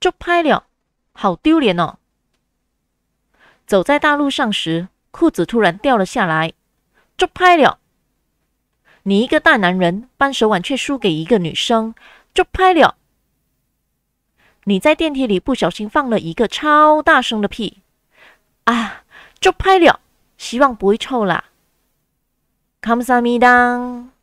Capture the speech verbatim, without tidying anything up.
捉拍了，好丢脸哦！走在大路上时，裤子突然掉了下来，捉拍了！你一个大男人，扳手腕却输给一个女生，捉拍了！你在电梯里不小心放了一个超大声的屁，啊，捉拍了！希望不会臭啦。감사합니다。